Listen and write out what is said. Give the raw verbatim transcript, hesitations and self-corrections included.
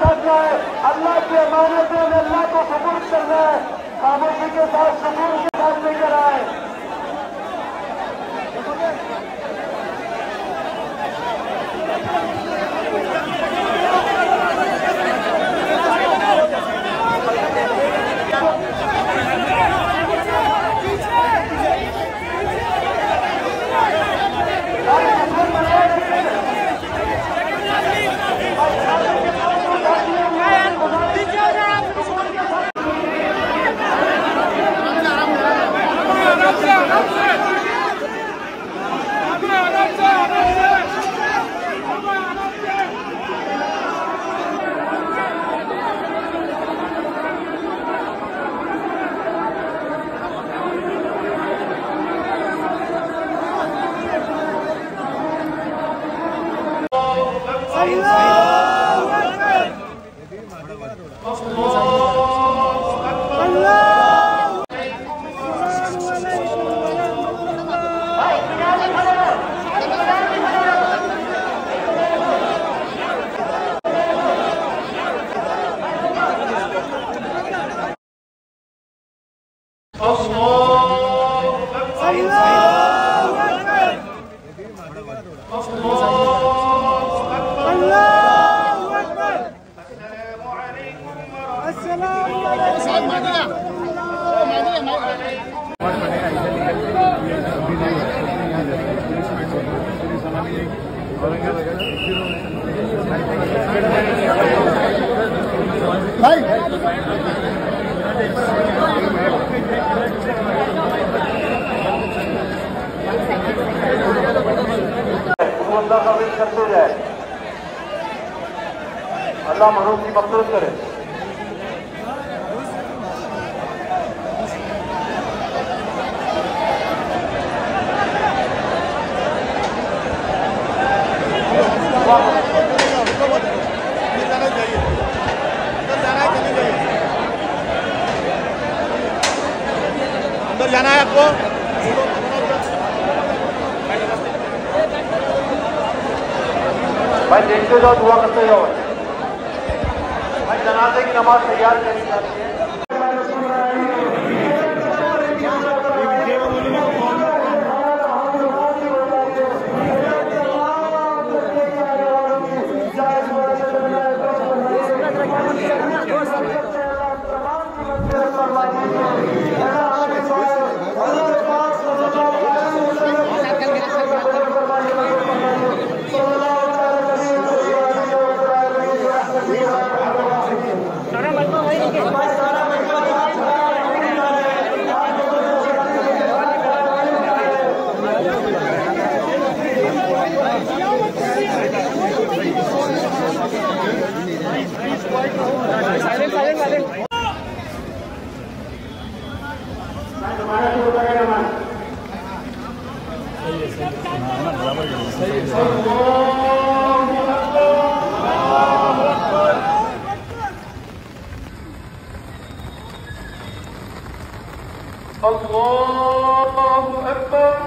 काटना है, अल्लाह की अमानतों में अल्लाह को सुपुर्द करना है, खामोशी के साथ सुकून के साथ लेकर आए। करते जाए, अल्लाह महरूम की मक़फ़िरत करे। अंदर जाना है आपको। भाई देखते जाओ, दुआ करते जाओ। भाई जनाजे की नमाज तैयार करी जाती है। अल्लाहु अकबर।